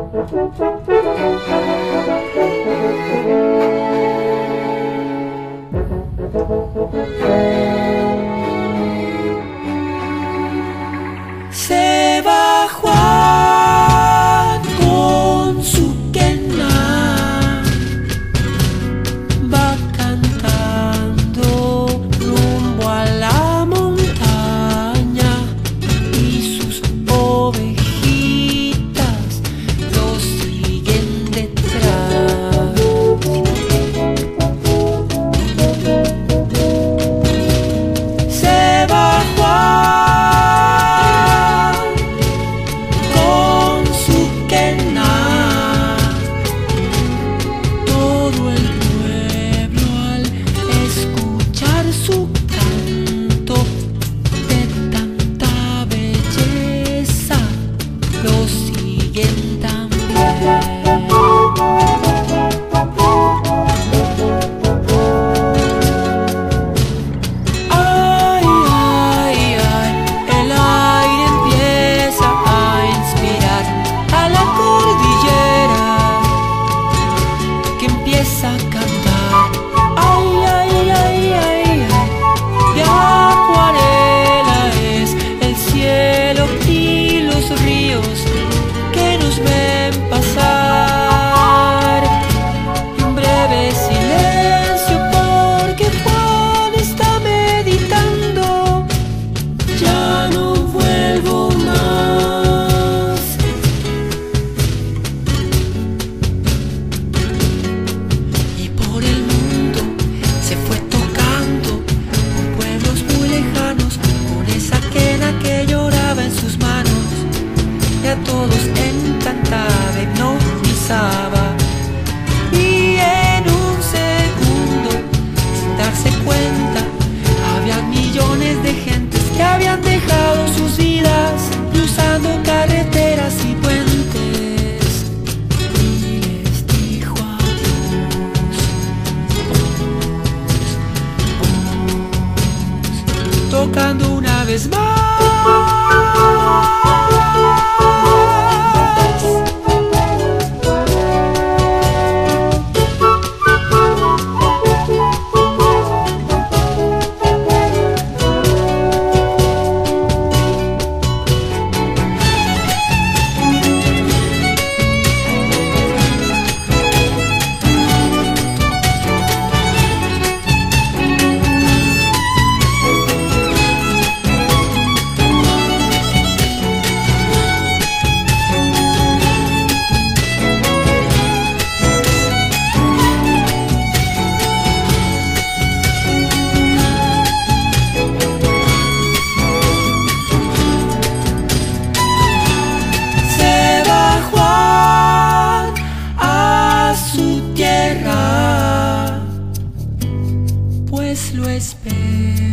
Se va Juan con su quena, va cantando rumbo a la montaña y sus ovejitas lo siguen detrás. Se va Juan a cantar, ay, ay, ay, ay, ay, de acuarela es el cielo y los ríos que nos ven pasar. Un breve silencio porque Juan está meditando, ya no vuelvo más. Por el mundo se fue tocando por pueblos muy lejanos, con esa quena que lloraba en sus manos y a todos encantaba, hipnotizaba. Y en un segundo, sin darse cuenta, había millones de gentes que habían dejado sus vidas cruzando carreteras y puentes. Tocando una vez más. Pues lo espero.